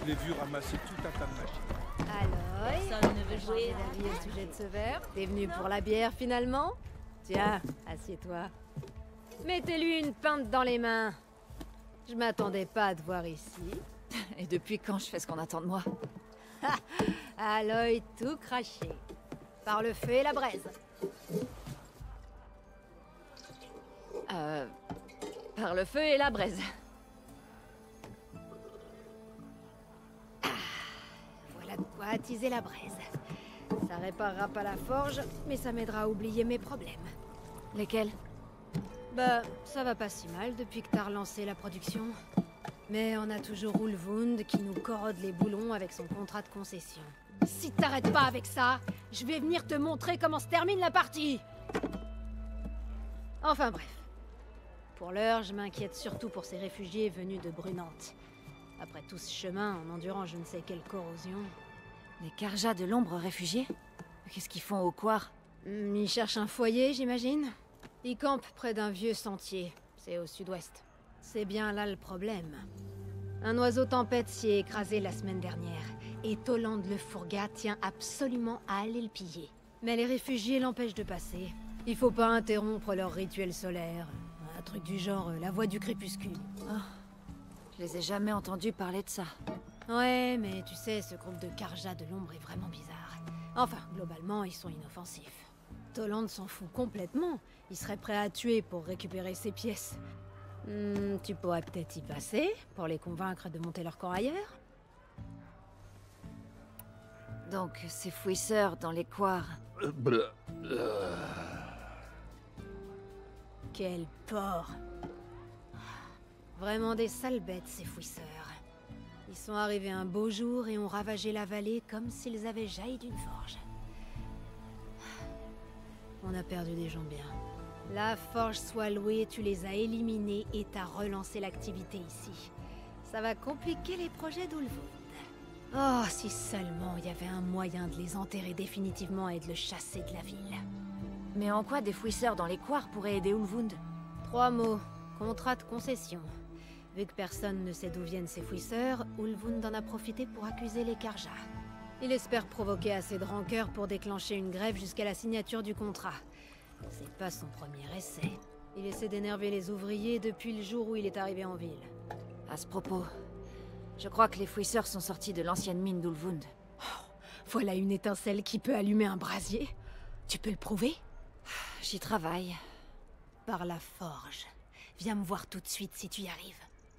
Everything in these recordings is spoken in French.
Je l'ai vu ramasser tout un tas de machines. Aloy, Personne ne veut jouer. d'avis au sujet de ce verre. T'es venu pour la bière finalement? Tiens, assieds-toi. Mettez-lui une pinte dans les mains. Je m'attendais pas à te voir ici. Et depuis quand je fais ce qu'on attend de moi? Aloy tout craché. Par le feu et la braise. Par le feu et la braise. Voilà de quoi attiser la braise. Ça réparera pas la forge, mais ça m'aidera à oublier mes problèmes. Lesquels? Bah, ça va pas si mal depuis que t'as relancé la production. Mais on a toujours Ulvund qui nous corrode les boulons avec son contrat de concession. Si t'arrêtes pas avec ça, je vais venir te montrer comment se termine la partie. Enfin bref. Pour l'heure, je m'inquiète surtout pour ces réfugiés venus de Brunante. Après tout ce chemin, en endurant je ne sais quelle corrosion... Les Karjas de l'ombre réfugiés? Qu'est-ce qu'ils font au Quar? Ils cherchent un foyer, j'imagine. Ils campent près d'un vieux sentier. C'est au sud-ouest. C'est bien là le problème. Un oiseau tempête s'y est écrasé la semaine dernière, et Toland le Fourga tient absolument à aller le piller. Mais les réfugiés l'empêchent de passer. Il faut pas interrompre leur rituel solaire. Un truc du genre la voix du crépuscule. Je les ai jamais entendus parler de ça. Ouais, mais tu sais, ce groupe de Karjas de l'ombre est vraiment bizarre. Enfin, globalement, ils sont inoffensifs. Toland s'en fout complètement. Il serait prêt à tuer pour récupérer ses pièces. Tu pourrais peut-être y passer, pour les convaincre de monter leur camp ailleurs. Donc, ces fouisseurs dans les Quars... Quel porc! Vraiment des sales bêtes, ces fouisseurs. Ils sont arrivés un beau jour et ont ravagé la vallée comme s'ils avaient jailli d'une forge. On a perdu des gens bien. La forge soit louée, tu les as éliminés et t'as relancé l'activité ici. Ça va compliquer les projets d'Ulvund. Oh, si seulement il y avait un moyen de les enterrer définitivement et de le chasser de la ville. Mais en quoi des fouisseurs dans les Quars pourraient aider Ulvund? 3 mots. Contrat de concession. Vu que personne ne sait d'où viennent ces fouisseurs, Ulvund en a profité pour accuser les Karjas. Il espère provoquer assez de rancœur pour déclencher une grève jusqu'à la signature du contrat. C'est pas son premier essai. Il essaie d'énerver les ouvriers depuis le jour où il est arrivé en ville. À ce propos, je crois que les fouisseurs sont sortis de l'ancienne mine d'Ulvund. Voilà une étincelle qui peut allumer un brasier. Tu peux le prouver? J'y travaille. Par la forge. Viens me voir tout de suite si tu y arrives.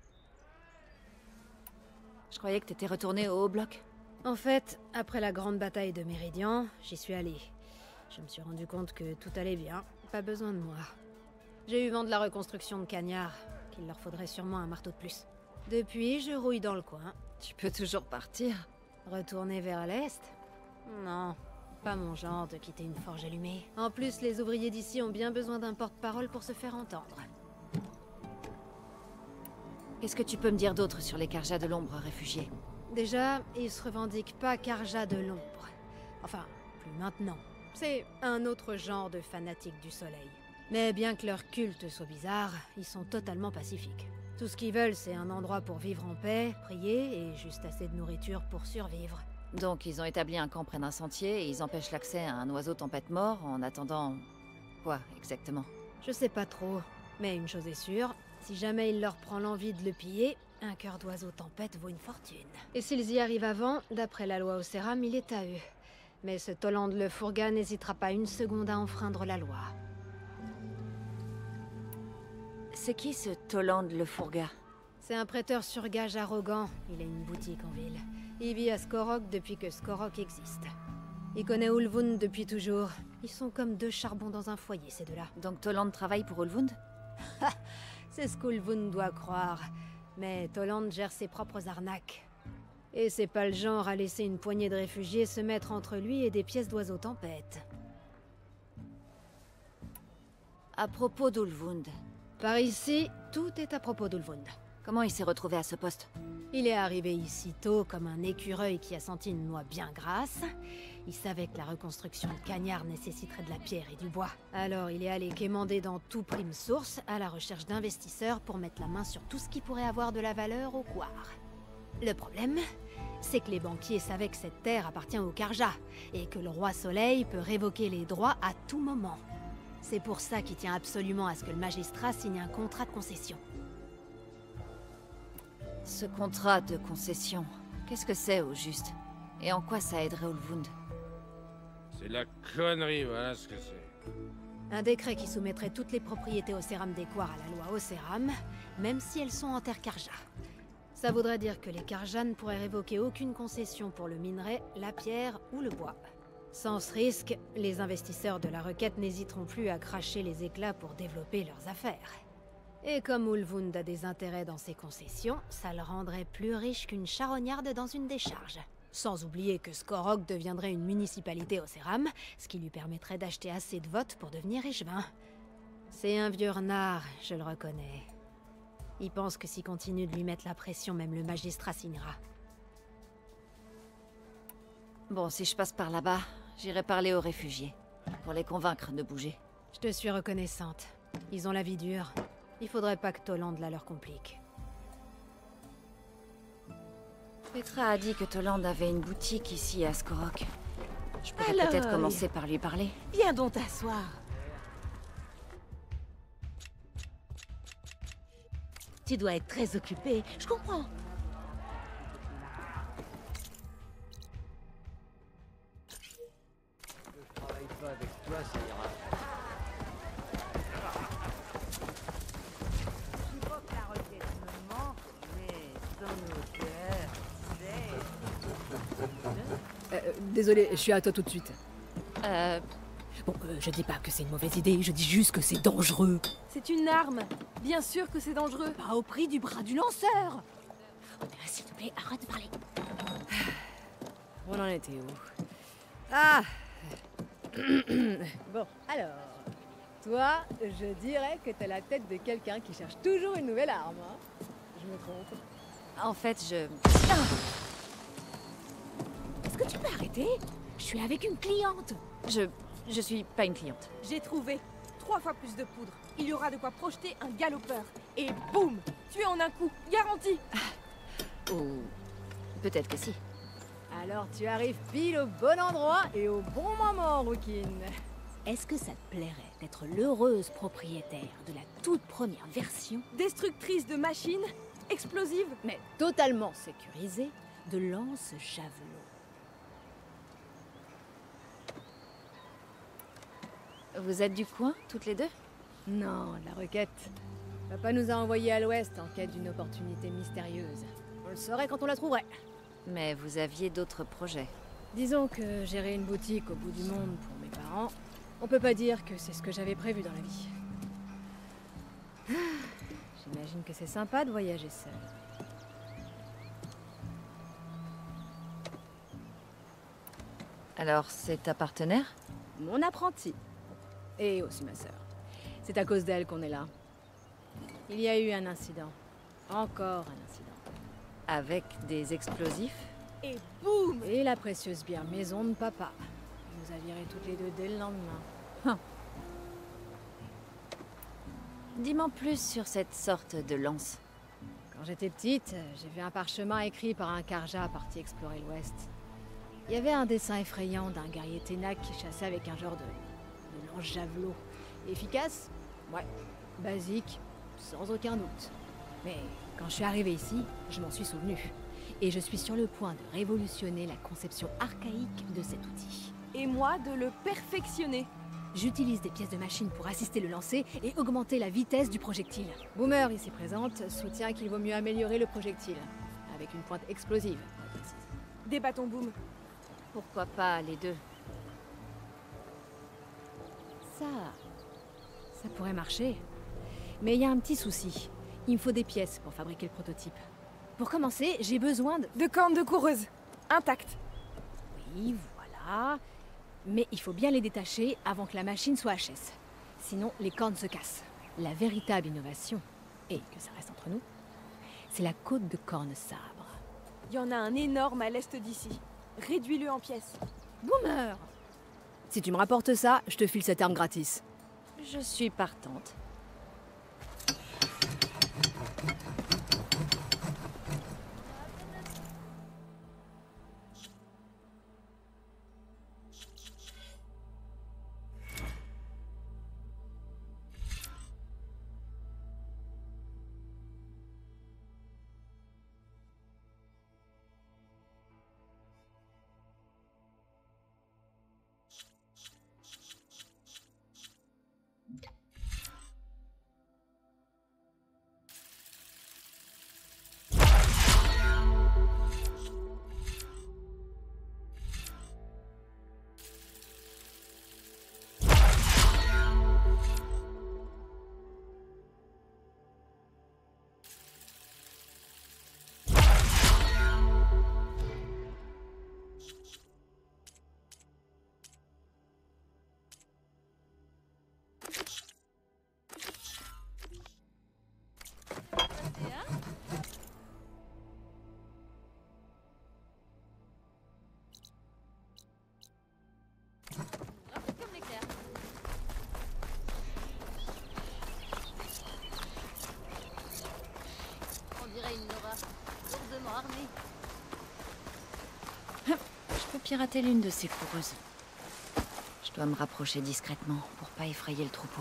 Je croyais que t'étais retourné au Haut-Bloc. En fait, après la grande bataille de Méridian, j'y suis allée. Je me suis rendu compte que tout allait bien, pas besoin de moi. J'ai eu vent de la reconstruction de Cagnard, qu'il leur faudrait sûrement un marteau de plus. Depuis, je rouille dans le coin. Tu peux toujours partir. Retourner vers l'est? Non, pas mon genre de quitter une forge allumée. En plus, les ouvriers d'ici ont bien besoin d'un porte-parole pour se faire entendre. Qu'est-ce que tu peux me dire d'autre sur les Karjas de l'ombre réfugiés? Déjà, ils se revendiquent pas Karjas de l'ombre. Enfin, plus maintenant. C'est un autre genre de fanatiques du soleil. Mais bien que leur culte soit bizarre, ils sont totalement pacifiques. Tout ce qu'ils veulent, c'est un endroit pour vivre en paix, prier, et juste assez de nourriture pour survivre. Donc ils ont établi un camp près d'un sentier et ils empêchent l'accès à un oiseau tempête mort en attendant... Quoi, exactement? Je sais pas trop, mais une chose est sûre, si jamais il leur prend l'envie de le piller, un cœur d'oiseau tempête vaut une fortune. Et s'ils y arrivent avant, d'après la loi Océram, il est à eux. Mais ce Toland le Fourga n'hésitera pas une seconde à enfreindre la loi. C'est qui ce Toland le Fourga? C'est un prêteur sur gage arrogant, il a une boutique en ville. Il vit à Skorok depuis que Skorok existe. Il connaît Ulvund depuis toujours. Ils sont comme 2 charbons dans un foyer, ces deux-là. Donc Toland travaille pour Ulvund? C'est ce qu'Ulvund doit croire. Mais Toland gère ses propres arnaques. Et c'est pas le genre à laisser une poignée de réfugiés se mettre entre lui et des pièces d'oiseaux tempête. À propos d'Ulvund. Par ici, tout est à propos d'Ulvund. Comment il s'est retrouvé à ce poste? Il est arrivé ici tôt comme un écureuil qui a senti une noix bien grasse. Il savait que la reconstruction de Cagnard nécessiterait de la pierre et du bois. Alors il est allé quémander dans tout prime source à la recherche d'investisseurs pour mettre la main sur tout ce qui pourrait avoir de la valeur au Quar. Le problème, c'est que les banquiers savaient que cette terre appartient au Karja, et que le roi Soleil peut révoquer les droits à tout moment. C'est pour ça qu'il tient absolument à ce que le magistrat signe un contrat de concession. Ce contrat de concession, qu'est-ce que c'est au juste? Et en quoi ça aiderait Ulvund? C'est la connerie, voilà ce que c'est. Un décret qui soumettrait toutes les propriétés Océram d'Equar à la loi Océram, même si elles sont en terre Karja. Ça voudrait dire que les Karja ne pourraient révoquer aucune concession pour le minerai, la pierre ou le bois. Sans ce risque, les investisseurs de la requête n'hésiteront plus à cracher les éclats pour développer leurs affaires. Et comme Ulvund a des intérêts dans ces concessions, ça le rendrait plus riche qu'une charognarde dans une décharge. Sans oublier que Skorok deviendrait une municipalité Océram, ce qui lui permettrait d'acheter assez de votes pour devenir échevin. C'est un vieux renard, je le reconnais. Il pense que s'il continue de lui mettre la pression, même le magistrat signera. Bon, si je passe par là-bas, j'irai parler aux réfugiés, pour les convaincre de bouger. Je te suis reconnaissante. Ils ont la vie dure. Il faudrait pas que Toland la leur complique. Petra a dit que Toland avait une boutique ici à Skorok. Je pourrais Alors, peut-être commencer par lui parler. Viens donc t'asseoir. Tu dois être très occupé, je comprends. Je travaille pas avec toi, ça ira. Je vois que la requête me manque, mais dans nos cœurs, Désolé, je suis à toi tout de suite. Bon, Je dis pas que c'est une mauvaise idée, je dis juste que c'est dangereux. C'est une arme. Bien sûr que c'est dangereux. Pas au prix du bras du lanceur. s'il te plaît, arrête de parler. On en était où? Ah. Bon, alors... Toi, je dirais que t'as la tête de quelqu'un qui cherche toujours une nouvelle arme, hein? Je me trompe. en fait, Est-ce que tu peux arrêter? Je suis avec une cliente. je suis pas une cliente. J'ai trouvé 3 fois plus de poudre. Il y aura de quoi projeter un galopeur. Et boum, tuer en un coup, garanti. Ou peut-être que si. Alors tu arrives pile au bon endroit et au bon moment, Rookin. Est-ce que ça te plairait d'être l'heureuse propriétaire de la toute première version, Destructrice de machines, explosive. mais totalement sécurisée, de lance-javelot? Vous êtes du coin, toutes les deux? Non, la requête. Papa nous a envoyés à l'ouest en quête d'une opportunité mystérieuse. On le saurait quand on la trouverait. Mais vous aviez d'autres projets. Disons que gérer une boutique au bout du monde pour mes parents, on peut pas dire que c'est ce que j'avais prévu dans la vie. J'imagine que c'est sympa de voyager seul. Alors, c'est ta partenaire? Mon apprenti. Et aussi ma sœur. C'est à cause d'elle qu'on est là. Il y a eu un incident. Encore un incident. Avec des explosifs? Et boum. Et la précieuse bière maison de papa. Il nous a virés toutes les deux dès le lendemain. Dis-moi plus sur cette sorte de lance. Quand j'étais petite, j'ai vu un parchemin écrit par un Karja parti explorer l'Ouest. Il y avait un dessin effrayant d'un guerrier Ténac qui chassait avec un genre de lance-javelot. Efficace? Ouais. Basique? Sans aucun doute. Mais quand je suis arrivée ici, je m'en suis souvenue. Et je suis sur le point de révolutionner la conception archaïque de cet outil. Et moi de le perfectionner. J'utilise des pièces de machine pour assister le lancer et augmenter la vitesse du projectile. Boomer, ici présente, soutient qu'il vaut mieux améliorer le projectile. Avec une pointe explosive, pour être précise. Des bâtons boum. Pourquoi pas les deux? Ça pourrait marcher. Mais il y a un petit souci. Il me faut des pièces pour fabriquer le prototype. Pour commencer, j'ai besoin de... De cornes de coureuse. Intactes. Oui, voilà. Mais il faut bien les détacher avant que la machine soit HS. Sinon, les cornes se cassent. La véritable innovation, et que ça reste entre nous, c'est la côte de corne sabre. Il y en a un énorme à l'est d'ici. Réduis-le en pièces. Boomer! Si tu me rapportes ça, je te file cette arme gratis. Je suis partante. pirater l'une de ces coureuses. Je dois me rapprocher discrètement pour pas effrayer le troupeau.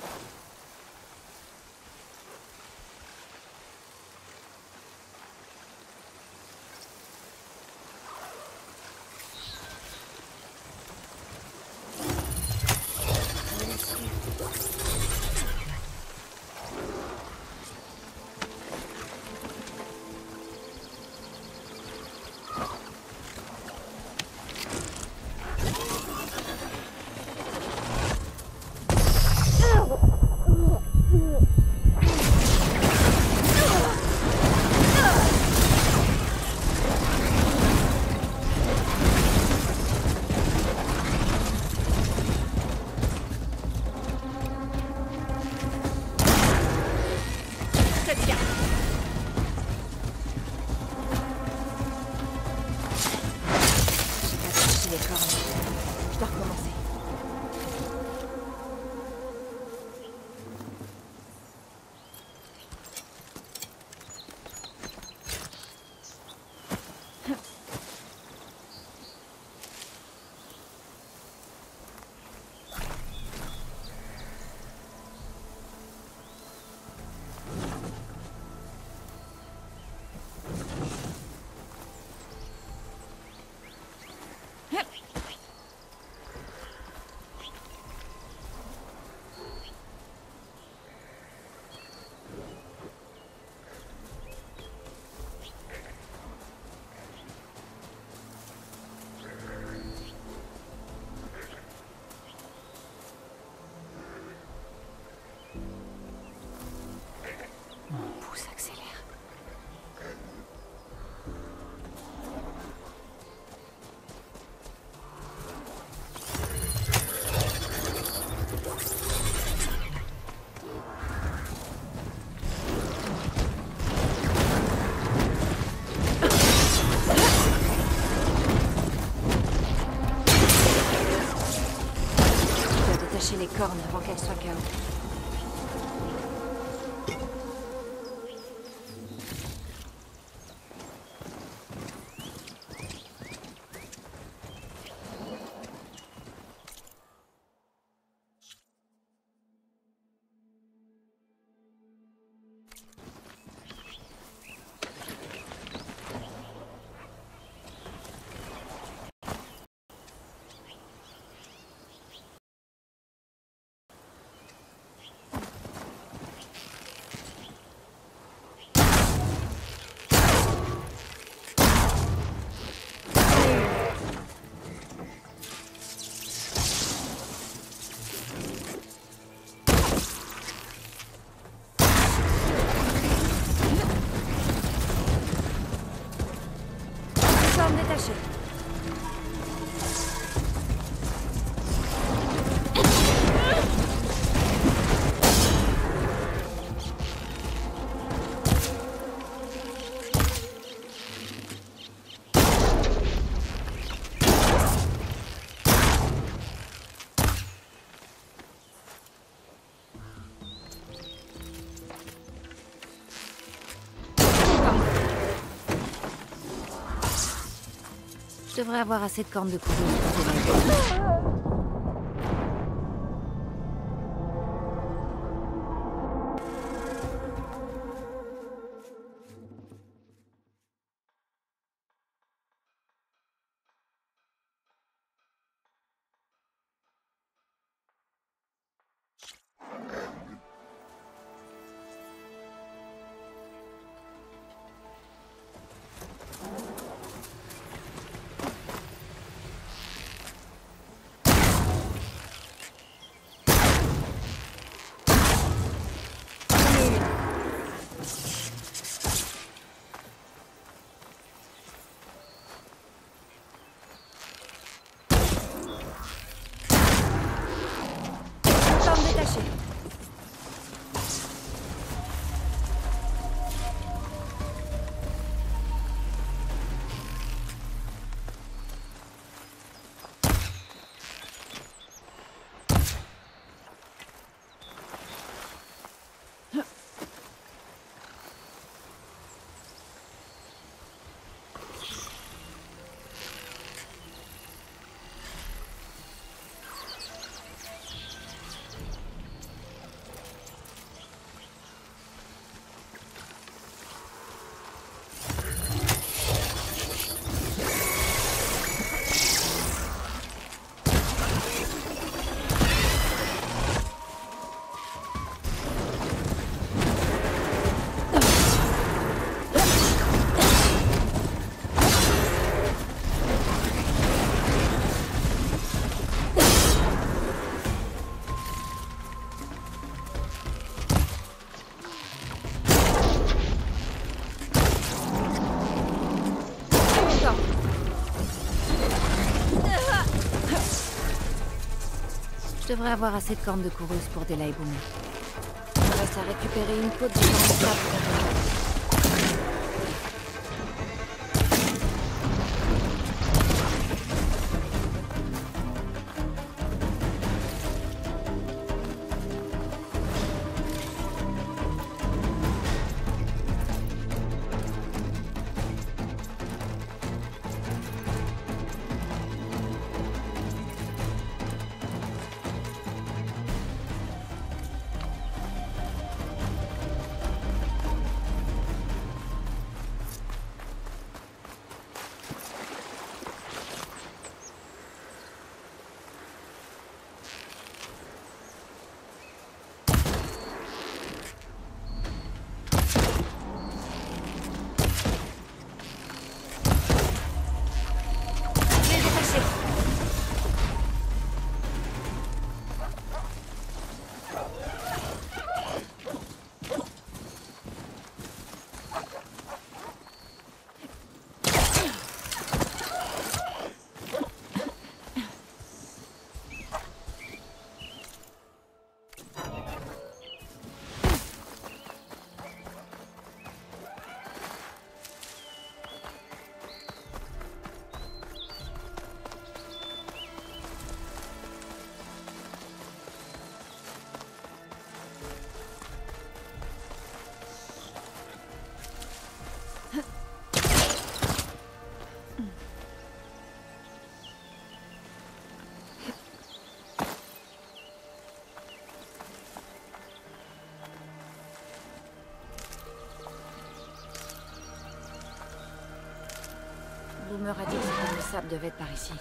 Les cornes avant qu'elle soit KO. Je devrais avoir assez de cornes de couteau pour tirer. Je devrais avoir assez de cornes de coureuse pour Della et Boomer. Il me reste à récupérer une côte de cornes de sable. Boomer a dit que ce fameux sable devait être par ici.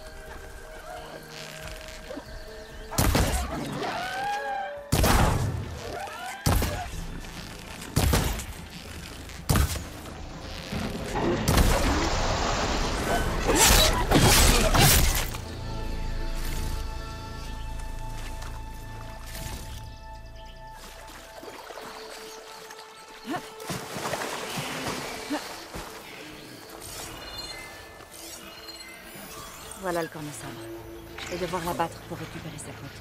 Voilà le corne-sable. Je vais devoir l'abattre pour récupérer sa côte.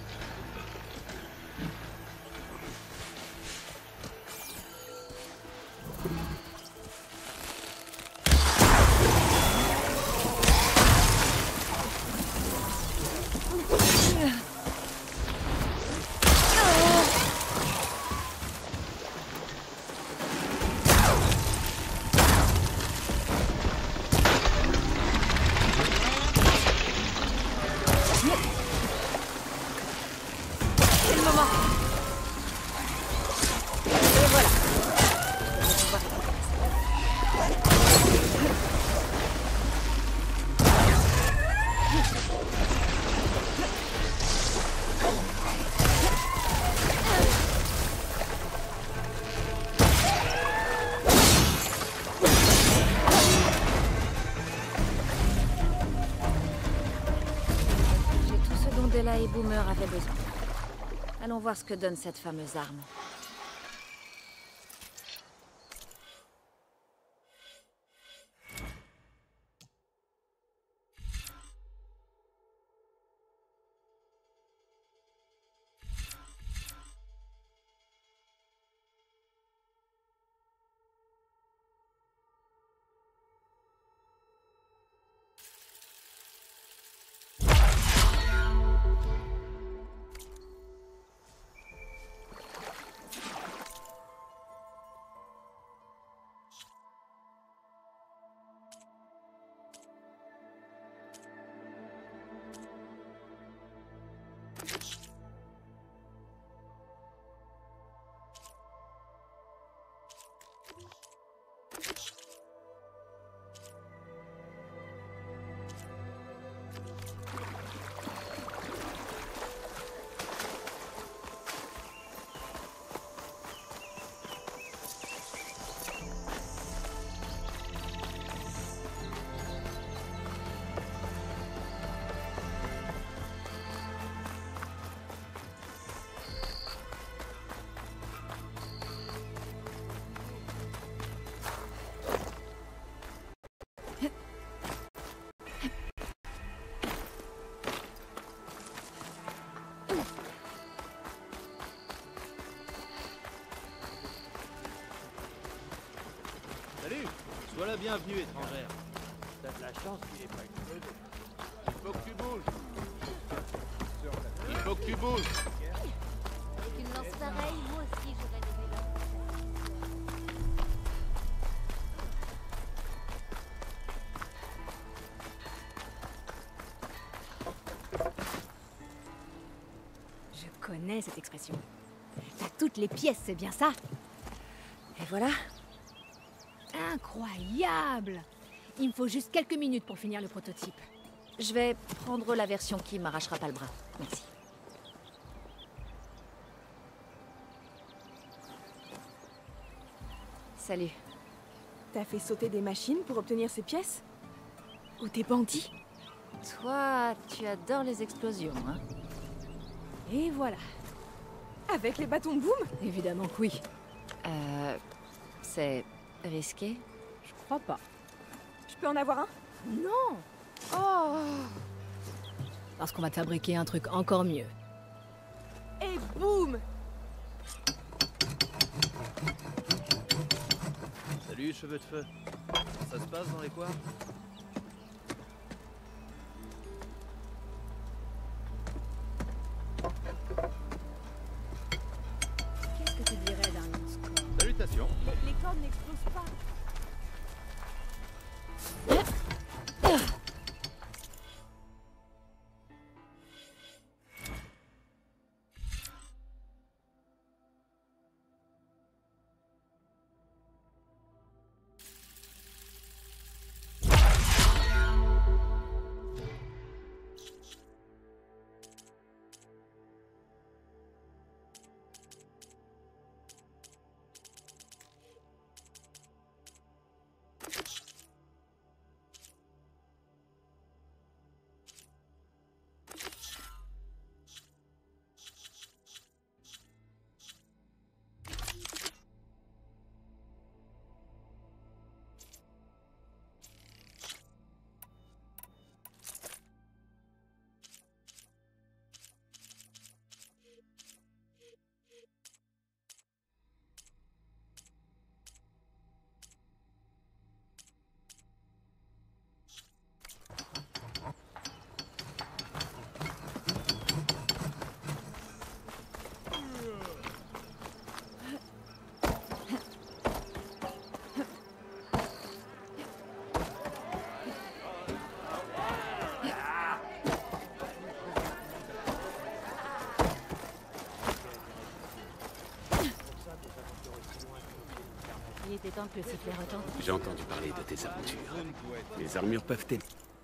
Della et Boomer avaient besoin. Allons voir ce que donne cette fameuse arme. la bienvenue, étrangère. T'as de la chance qu'il est pas explosé. Il faut que tu bouges. Il faut que tu bouges. Avec une lance pareille, moi aussi j'aurais des vélos. Je connais cette expression. T'as toutes les pièces, c'est bien ça? Et voilà. Incroyable! Il me faut juste quelques minutes pour finir le prototype. Je vais prendre la version qui m'arrachera pas le bras. Merci. Salut. T'as fait sauter des machines pour obtenir ces pièces? Ou des bandits? Toi, tu adores les explosions, hein? Et voilà. Avec les bâtons de boom? Évidemment que oui. C'est risqué? Je crois pas. Je peux en avoir un? Non! Oh! Parce qu'on va te fabriquer un truc encore mieux. Et boum! Salut, cheveux de feu. Ça se passe dans les coins? Qu'est-ce que tu dirais d'un score? Salutations. Les cordes n'explosent pas. Il était temps que le sifflet retentisse. J'ai entendu parler de tes aventures. Les armures peuvent t'aider.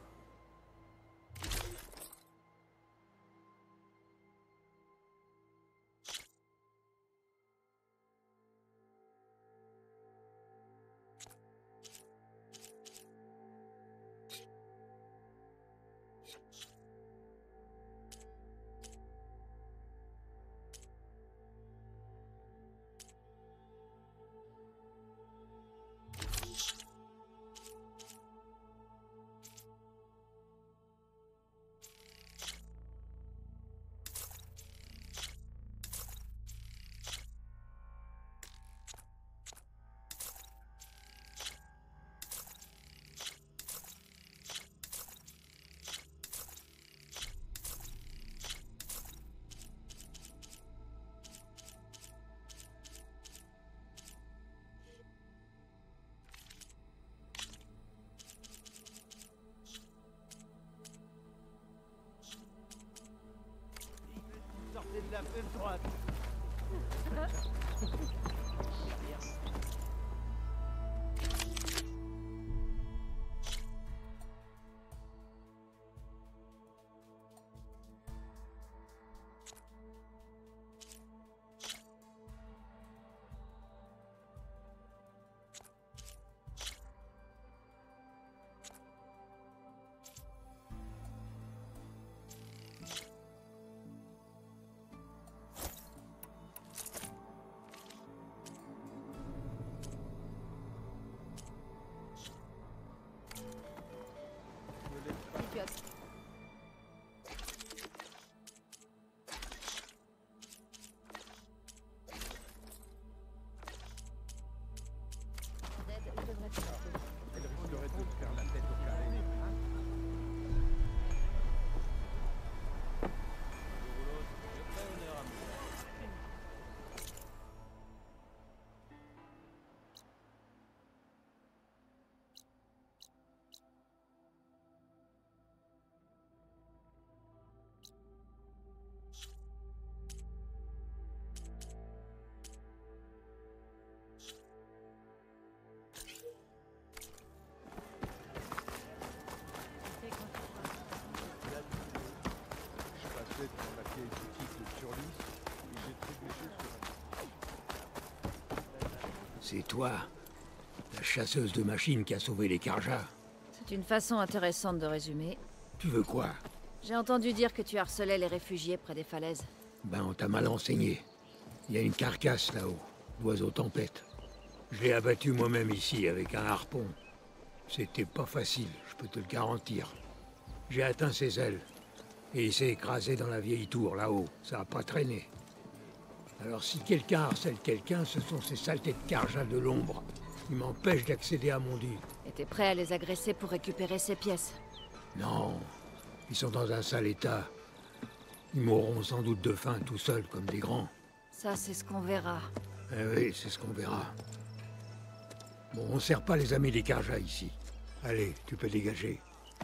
Sortez de la fesse droite. C'est toi, la chasseuse de machines qui a sauvé les Karjas. C'est une façon intéressante de résumer. Tu veux quoi? J'ai entendu dire que tu harcelais les réfugiés près des falaises. Ben, on t'a mal enseigné. Il y a une carcasse là-haut, l'oiseau tempête. Je l'ai abattu moi-même ici avec un harpon. C'était pas facile, je peux te le garantir. J'ai atteint ses ailes, et il s'est écrasé dans la vieille tour là-haut. Ça a pas traîné. Alors si quelqu'un harcèle quelqu'un, ce sont ces saletés de Karjas de l'ombre. Ils m'empêchent d'accéder à mon dû. Et t'es prêt à les agresser pour récupérer ces pièces? Non, ils sont dans un sale état. Ils mourront sans doute de faim tout seuls comme des grands. Ça, c'est ce qu'on verra. Eh oui, c'est ce qu'on verra. Bon, on sert pas les amis des Karjas ici. Allez, tu peux dégager.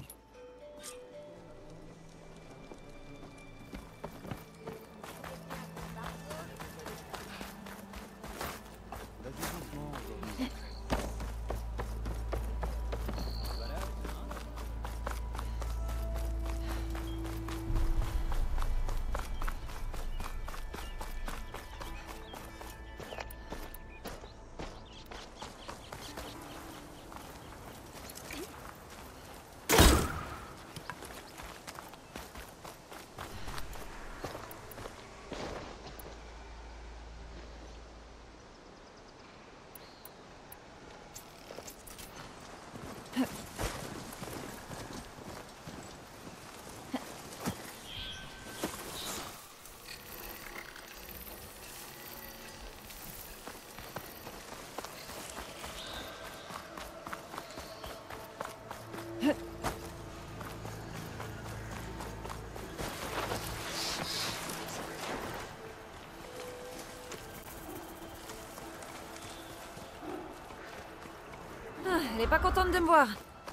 Elle est pas contente de me voir.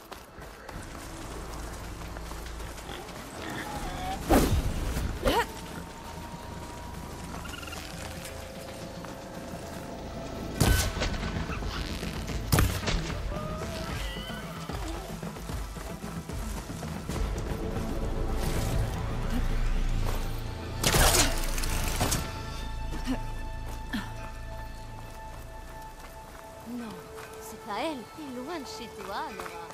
Non, c'est pas elle. T'es loin de chez toi, Nora.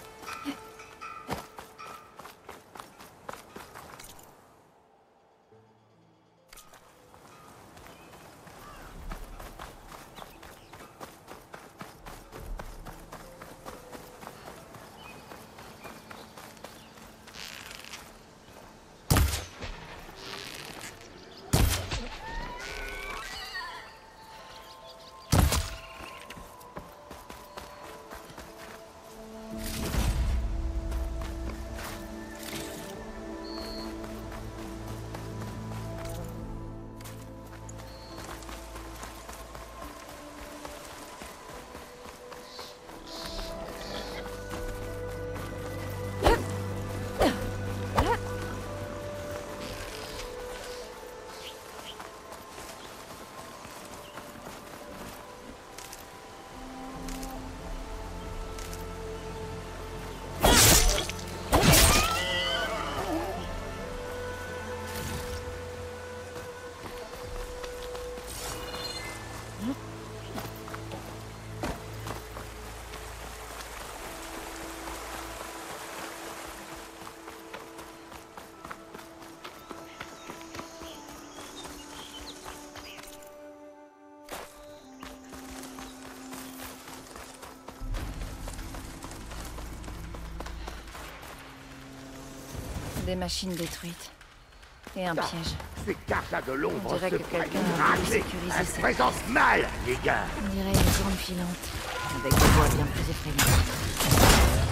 Des machines détruites. Et un piège. Ces Karjas de l'ombre On dirait se que quelqu'un prennent a voulu raser. sécuriser Elle cette présente mal, les gars. On dirait une corne filante. Avec des voix bien plus effrayantes.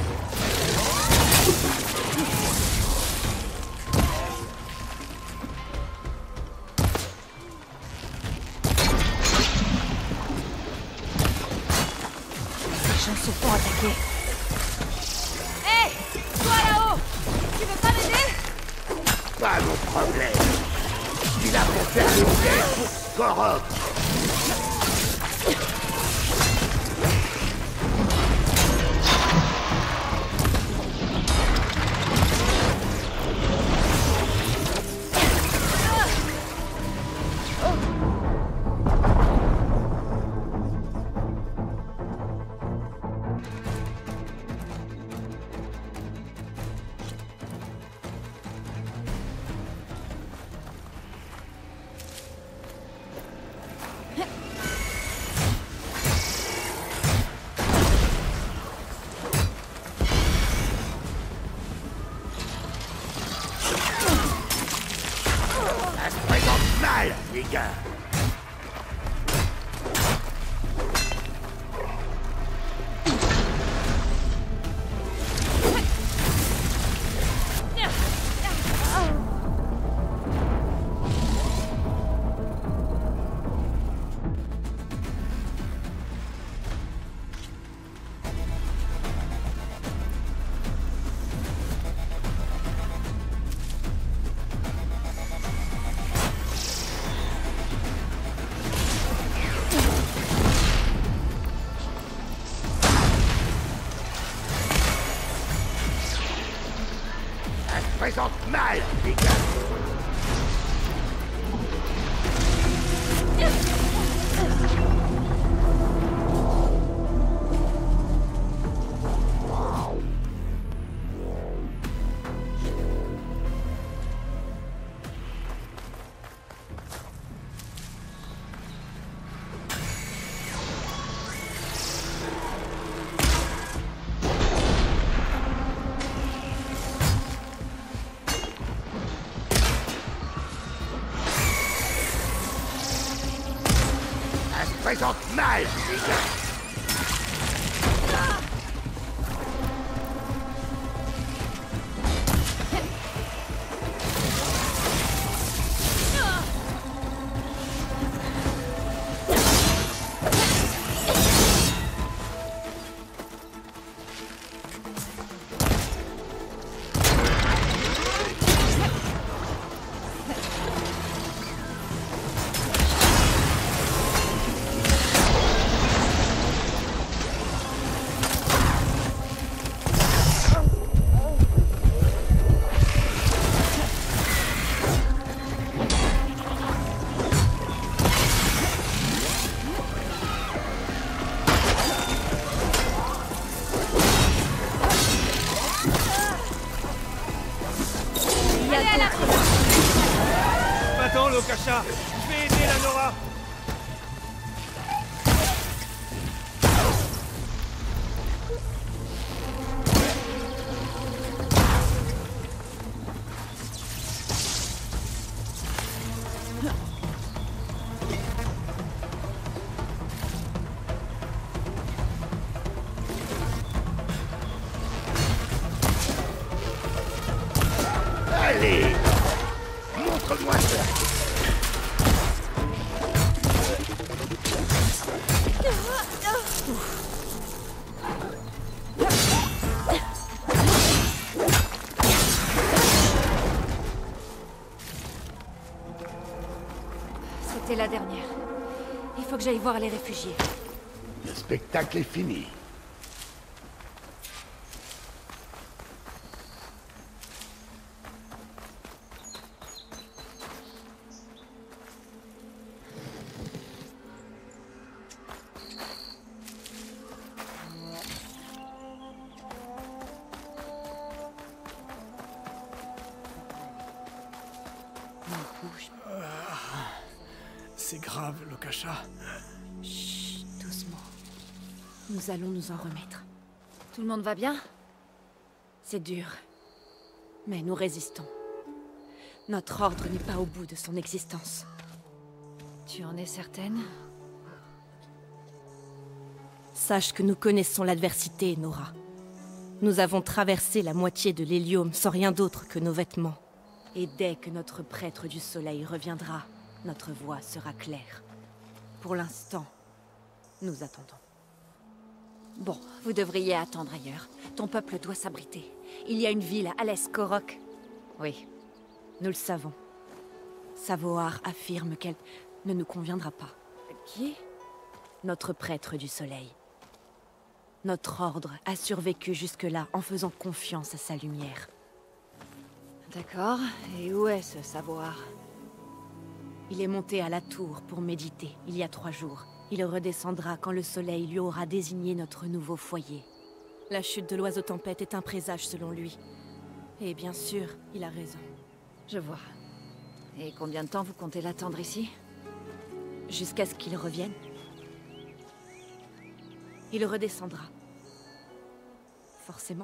Les gens se font attaquer. Hé, toi là-haut, tu veux pas m'aider? Pas mon problème. Je suis là pour faire le guet pour Korok. mal, les gars. Présente mal, les gars. Présente mal, les gars. Va-t'en, Lokasha. Je vais aider la Nora. Allez, montre-moi ça. C'était la dernière. Il faut que j'aille voir les réfugiés. Le spectacle est fini. C'est grave, Lokasha. Chut, doucement. Nous allons nous en remettre. Tout le monde va bien? C'est dur. Mais nous résistons. Notre ordre n'est pas au bout de son existence. Tu en es certaine? Sache que nous connaissons l'adversité, Nora. Nous avons traversé la moitié de l'hélium sans rien d'autre que nos vêtements. Et dès que notre prêtre du soleil reviendra, notre voie sera claire. Pour l'instant, nous attendons. Bon, vous devriez attendre ailleurs. Ton peuple doit s'abriter. Il y a une ville à l'est, Korok. Oui, nous le savons. Savoar affirme qu'elle ne nous conviendra pas. Qui? Notre prêtre du soleil. Notre ordre a survécu jusque-là en faisant confiance à sa lumière. D'accord. Et où est ce savoir? Il est monté à la tour pour méditer, il y a 3 jours. Il redescendra quand le soleil lui aura désigné notre nouveau foyer. La chute de l'oiseau tempête est un présage selon lui. Et bien sûr, il a raison. Je vois. Et combien de temps vous comptez l'attendre ici? Jusqu'à ce qu'il revienne. Il redescendra. Forcément.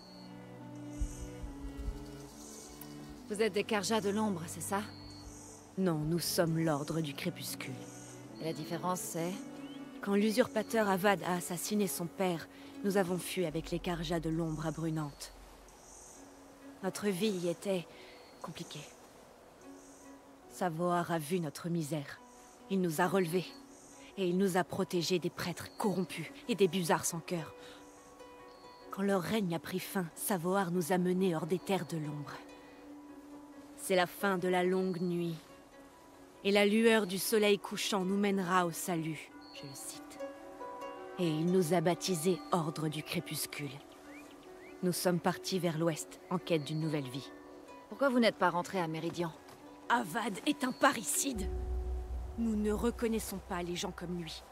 Vous êtes des Carjas de l'ombre, c'est ça? Non, nous sommes l'Ordre du Crépuscule. Et la différence, c'est... Quand l'usurpateur Avad a assassiné son père, nous avons fui avec les Carjas de l'ombre à Brunante. Notre vie y était compliquée. Savoar a vu notre misère. Il nous a relevés. Et il nous a protégés des prêtres corrompus et des busards sans cœur. Quand leur règne a pris fin, Savoar nous a menés hors des terres de l'ombre. C'est la fin de la longue nuit. Et la lueur du soleil couchant nous mènera au salut, je le cite. Et il nous a baptisés Ordre du Crépuscule. Nous sommes partis vers l'ouest, en quête d'une nouvelle vie. Pourquoi vous n'êtes pas rentré à Méridian? Avad est un parricide. Nous ne reconnaissons pas les gens comme lui.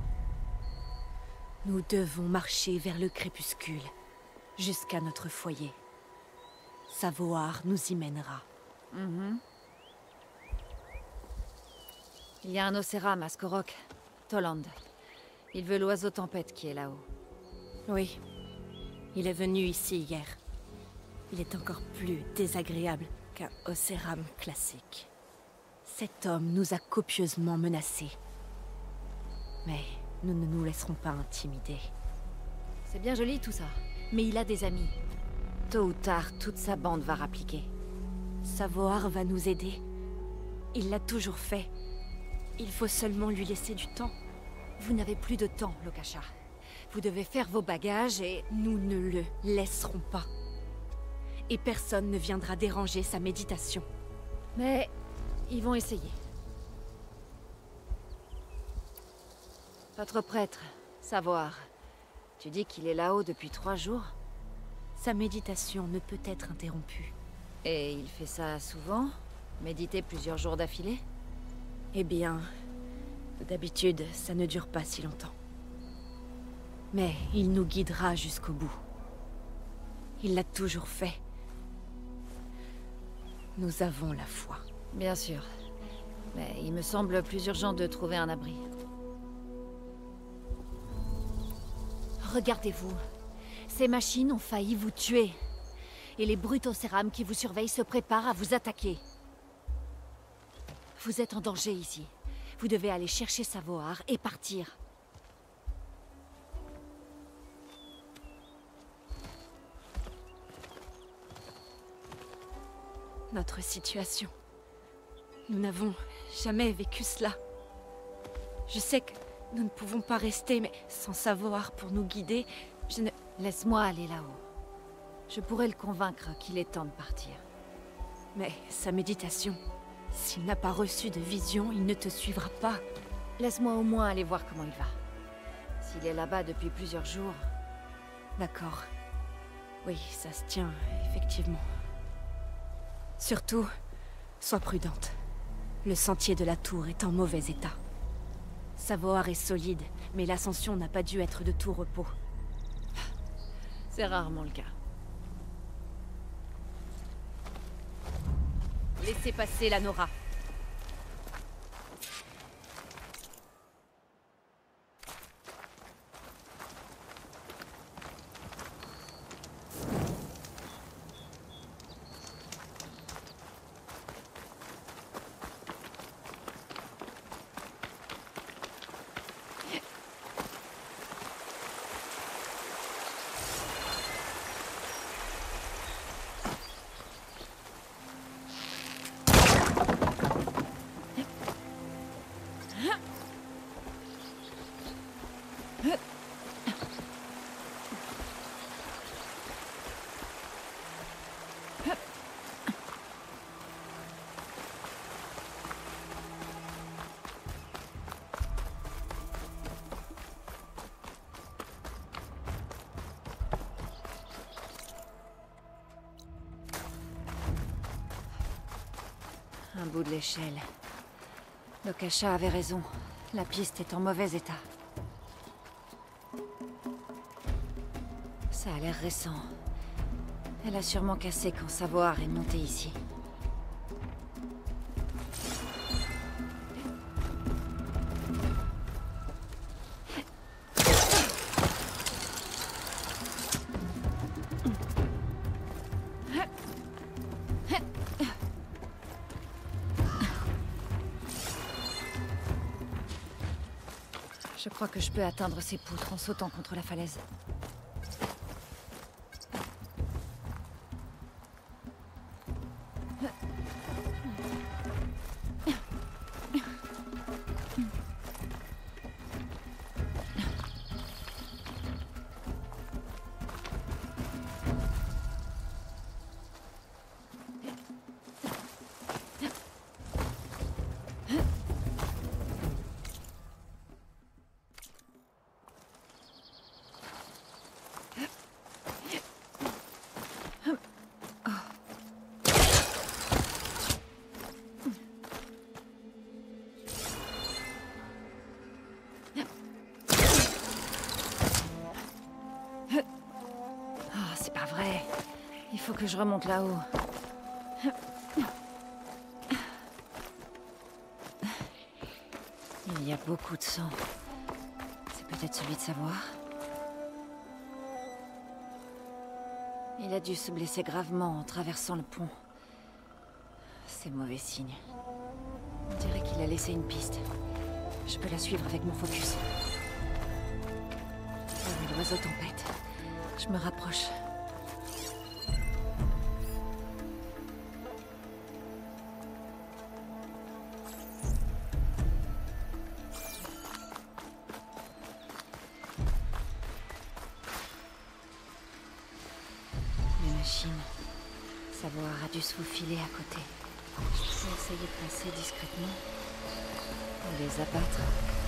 Nous devons marcher vers le crépuscule, jusqu'à notre foyer. Savoar nous y mènera. Il y a un Océram à Skorok, Toland. Il veut l'oiseau tempête qui est là-haut. Oui. Il est venu ici hier. Il est encore plus désagréable qu'un Océram classique. Cet homme nous a copieusement menacés. Mais nous ne nous laisserons pas intimider. C'est bien joli tout ça, mais il a des amis. Tôt ou tard, toute sa bande va rappliquer. Savoar va nous aider. Il l'a toujours fait. Il faut seulement lui laisser du temps. Vous n'avez plus de temps, Lokasha. Vous devez faire vos bagages et... Nous ne le laisserons pas. Et personne ne viendra déranger sa méditation. Mais... ils vont essayer. Votre prêtre, Savoar, tu dis qu'il est là-haut depuis 3 jours? Sa méditation ne peut être interrompue. Et il fait ça souvent? Méditer plusieurs jours d'affilée? Eh bien, d'habitude, ça ne dure pas si longtemps. Mais il nous guidera jusqu'au bout. Il l'a toujours fait. Nous avons la foi. Bien sûr. Mais il me semble plus urgent de trouver un abri. Regardez-vous. Ces machines ont failli vous tuer. Et les brutes au céram qui vous surveillent se préparent à vous attaquer. Vous êtes en danger ici. Vous devez aller chercher Savoar et partir. Notre situation. Nous n'avons jamais vécu cela. Je sais que nous ne pouvons pas rester, mais sans Savoar pour nous guider, je ne... Laisse-moi aller là-haut. Je pourrais le convaincre qu'il est temps de partir. Mais sa méditation... S'il n'a pas reçu de vision, il ne te suivra pas. Laisse-moi au moins aller voir comment il va. S'il est là-bas depuis plusieurs jours... D'accord. Oui, ça se tient, effectivement. Surtout, sois prudente. Le sentier de la tour est en mauvais état. Savoar est solide, mais l'ascension n'a pas dû être de tout repos. C'est rarement le cas. Laissez passer la Nora. Un bout de l'échelle. Lokasha avait raison. La piste est en mauvais état. Ça a l'air récent. Elle a sûrement cassé quand Savoar est monté ici. Je crois que je peux atteindre ces poutres en sautant contre la falaise. Il faut que je remonte là-haut. Il y a beaucoup de sang. C'est peut-être celui de Savoir. Il a dû se blesser gravement en traversant le pont. C'est mauvais signe. On dirait qu'il a laissé une piste. Je peux la suivre avec mon focus. Oh oui, l'oiseau tempête. Je me rapproche. Savoir a dû se faufiler à côté. Je peux essayer de passer discrètement. Ou les abattre.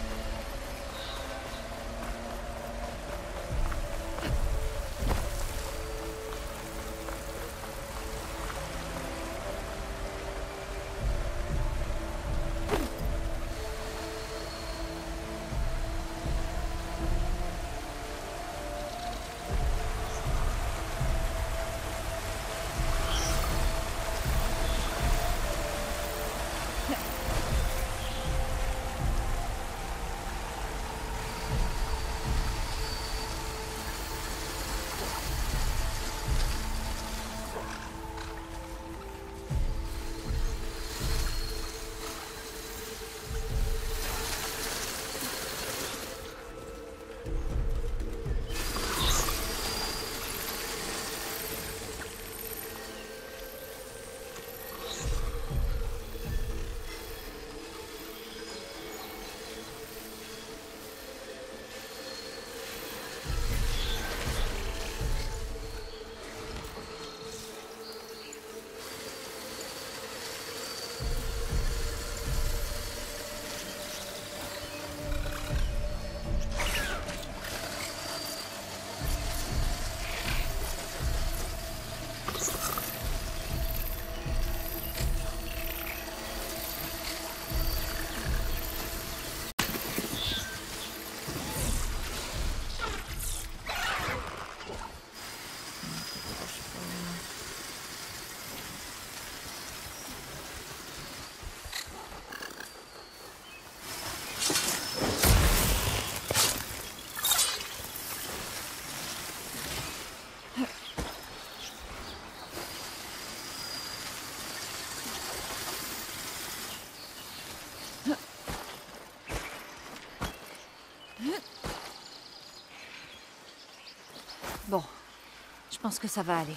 Bon, je pense que ça va aller.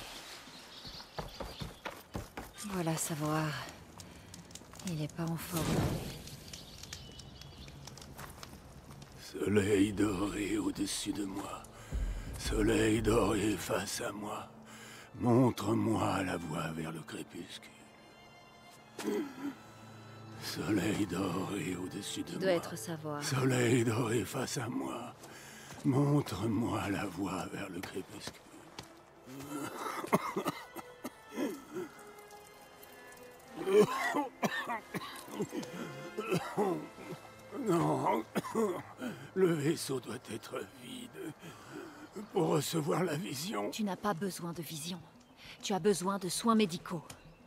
Voilà, Savoir. Il est pas en forme. Soleil doré au-dessus de moi. Soleil doré face à moi. Montre-moi la voie vers le crépuscule. Soleil doré au-dessus de moi. Tu dois être Savoir. Soleil doré face à moi. Montre-moi la voie vers le crépuscule. Non, le vaisseau doit être vide pour recevoir la vision. Tu n'as pas besoin de vision. Tu as besoin de soins médicaux.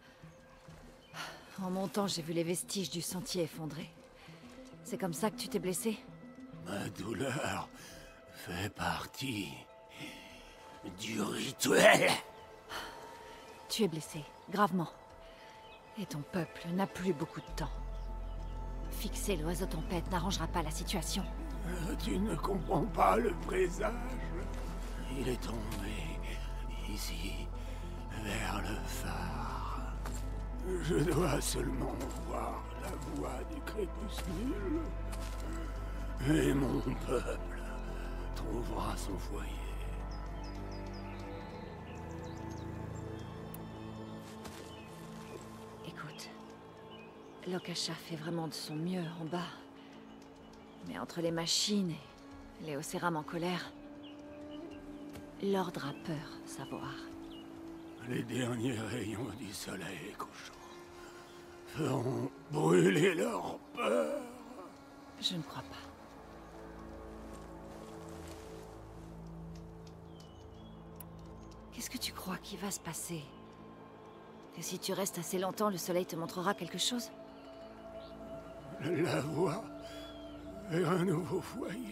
En montant, j'ai vu les vestiges du sentier effondré. C'est comme ça que tu t'es blessé? Ma douleur fait partie du rituel. Tu es blessé, gravement. Et ton peuple n'a plus beaucoup de temps. Fixer l'oiseau tempête n'arrangera pas la situation. Tu ne comprends pas le présage. Il est tombé ici, vers le phare. Je dois seulement voir la voie du crépuscule. Et mon peuple trouvera son foyer. Écoute, Lokasha fait vraiment de son mieux en bas. Mais entre les machines et les Océram en colère, l'Ordre a peur, savoir. Les derniers rayons du soleil couchant feront brûler leur peur. Je ne crois pas. Qu'est-ce que tu crois qui va se passer? Que si tu restes assez longtemps, le soleil te montrera quelque chose? La voie vers un nouveau foyer.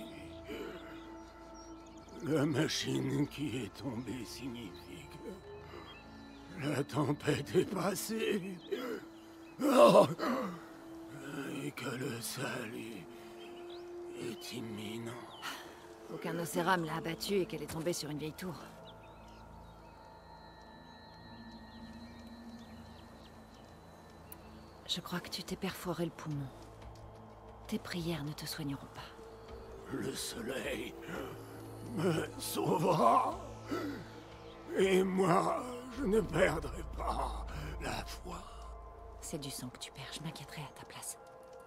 La machine qui est tombée signifie que la tempête est passée. Oh, et que le salut est imminent. Aucun Océram l'a abattue et qu'elle est tombée sur une vieille tour. Je crois que tu t'es perforé le poumon. Tes prières ne te soigneront pas. Le soleil me sauvera. Et moi, je ne perdrai pas la foi. C'est du sang que tu perds, je m'inquiéterai à ta place.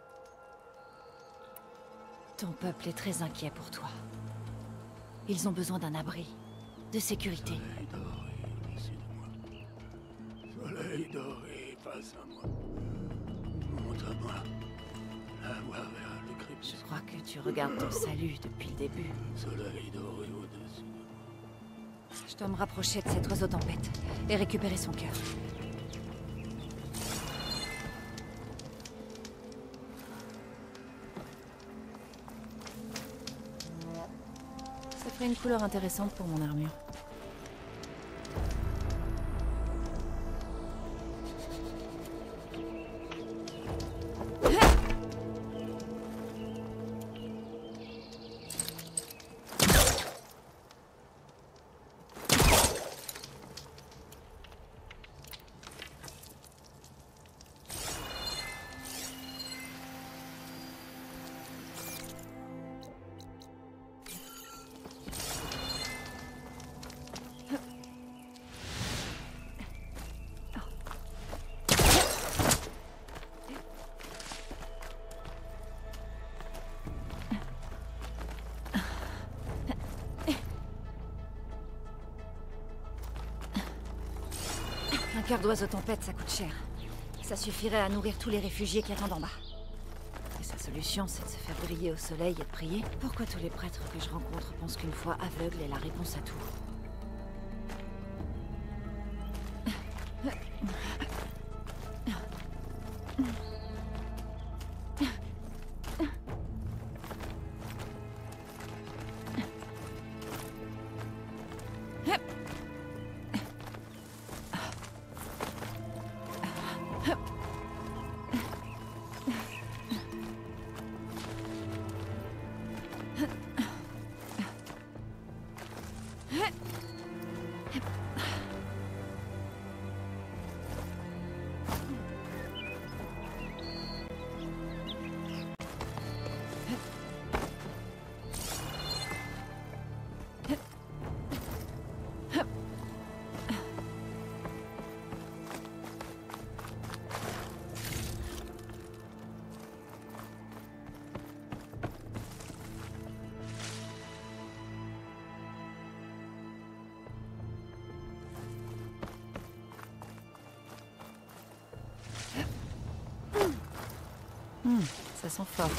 Ton peuple est très inquiet pour toi. Ils ont besoin d'un abri, de sécurité. Soleil doré au-dessus de moi. Soleil doré face à moi. Montre-moi la voie vers le crépuscule. Je crois que tu regardes ton salut depuis le début. Soleil doré au-dessus. Je dois me rapprocher de cet oiseau tempête et récupérer son cœur. Ça ferait une couleur intéressante pour mon armure. Un cœur d'oiseau tempête, ça coûte cher. Ça suffirait à nourrir tous les réfugiés qui attendent en bas. Et sa solution, c'est de se faire briller au soleil et de prier. Pourquoi tous les prêtres que je rencontre pensent qu'une foi aveugle est la réponse à tout? Ça sent fort.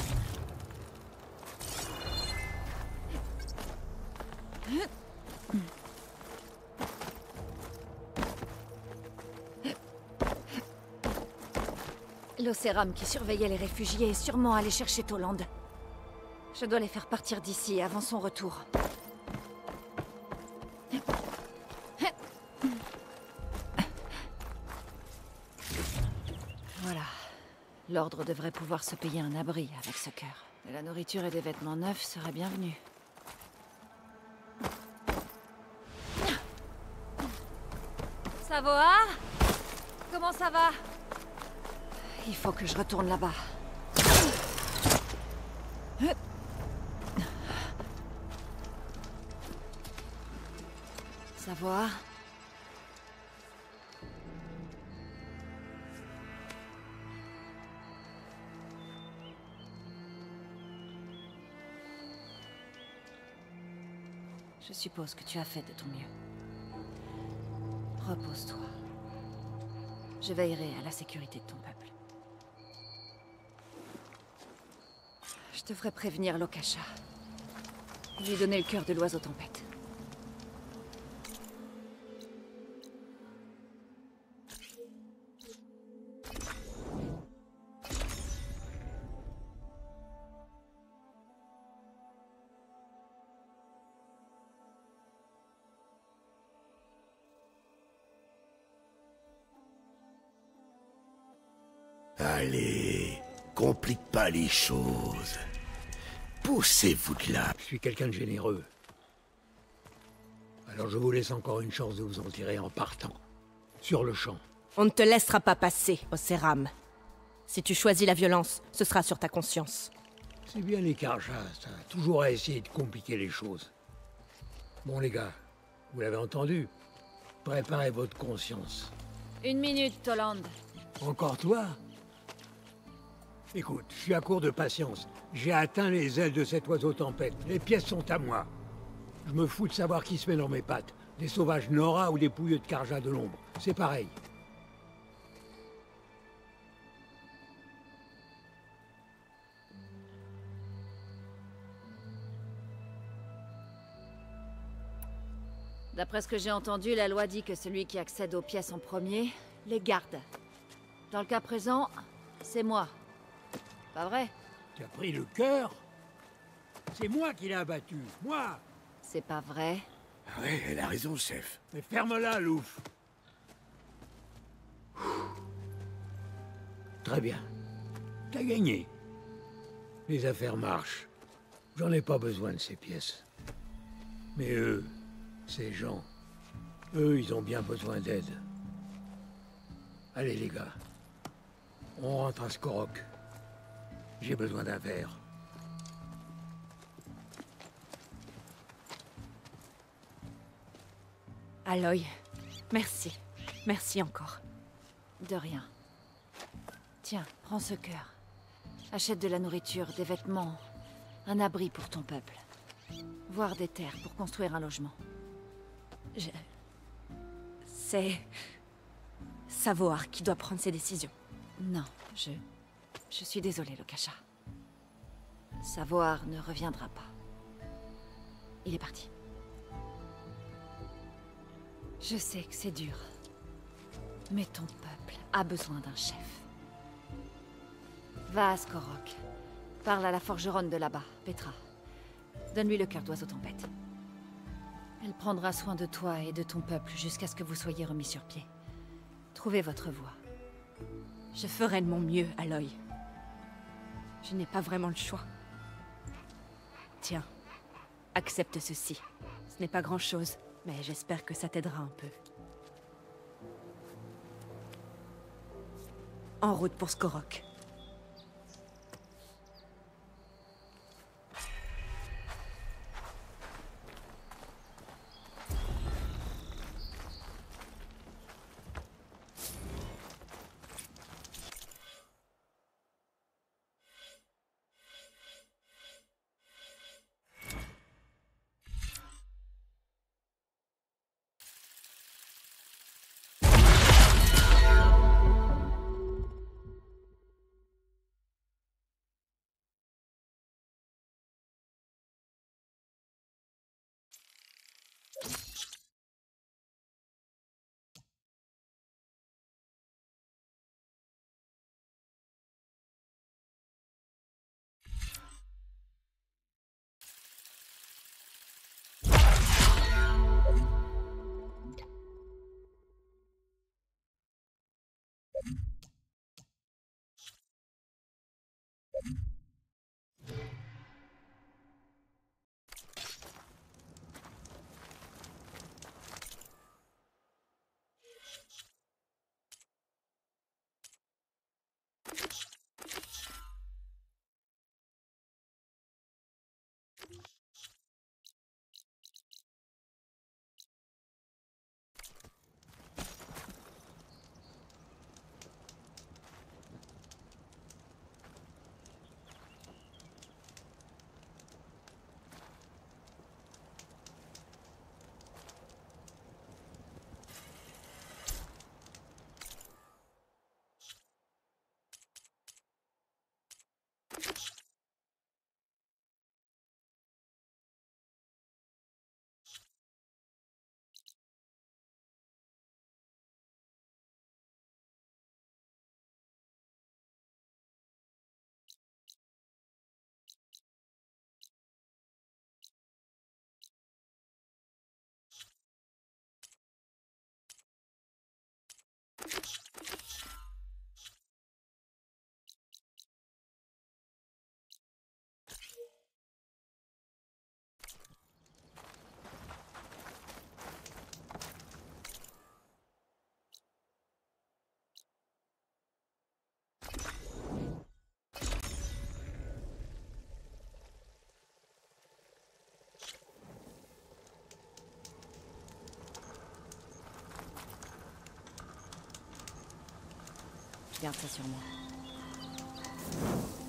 L'Océram qui surveillait les réfugiés est sûrement allé chercher Toland. Je dois les faire partir d'ici avant son retour. Voilà. L'Ordre devrait pouvoir se payer un abri avec ce cœur. De la nourriture et des vêtements neufs seraient bienvenus. Savoie? Comment ça va? Il faut que je retourne là-bas. Savoie? Je suppose que tu as fait de ton mieux. Repose-toi. Je veillerai à la sécurité de ton peuple. Je devrais prévenir Lokasha. Lui donner le cœur de l'oiseau tempête. Allez, complique pas les choses. Poussez-vous de là. Je suis quelqu'un de généreux. Alors je vous laisse encore une chance de vous en tirer en partant. Sur le champ. On ne te laissera pas passer, Oseram. Si tu choisis la violence, ce sera sur ta conscience. C'est bien les Karjas, ça. Toujours à essayer de compliquer les choses. Bon les gars, vous l'avez entendu. Préparez votre conscience. 1 minute, Toland. Encore toi? Écoute, je suis à court de patience. J'ai atteint les ailes de cet oiseau tempête. Les pièces sont à moi. Je me fous de savoir qui se met dans mes pattes. Des sauvages Nora ou des pouilleux de Karja de l'ombre. C'est pareil. D'après ce que j'ai entendu, la loi dit que celui qui accède aux pièces en premier les garde. Dans le cas présent, c'est moi. Pas vrai? Tu as pris le cœur? C'est moi qui l'ai abattu, moi! C'est pas vrai? Ah ouais, elle a raison, chef. Mais ferme-la, Louf! Très bien. T'as gagné. Les affaires marchent. J'en ai pas besoin de ces pièces. Mais eux, ces gens, eux, ils ont bien besoin d'aide. Allez, les gars. On rentre à Skorok. J'ai besoin d'un verre. Aloy, merci. Merci encore. De rien. Tiens, prends ce cœur. Achète de la nourriture, des vêtements, un abri pour ton peuple. Voire des terres pour construire un logement. C'est... Savoar qui doit prendre ses décisions. Non, je suis désolée, Lokasha. Savoar ne reviendra pas. Il est parti. Je sais que c'est dur. Mais ton peuple a besoin d'un chef. Va à Skorok. Parle à la forgeronne de là-bas, Petra. Donne-lui le cœur d'oiseau tempête. Elle prendra soin de toi et de ton peuple jusqu'à ce que vous soyez remis sur pied. Trouvez votre voie. Je ferai de mon mieux, Aloy. Je n'ai pas vraiment le choix. Tiens, accepte ceci. Ce n'est pas grand-chose, mais j'espère que ça t'aidera un peu. En route pour Skorok. Je garde ça sur moi.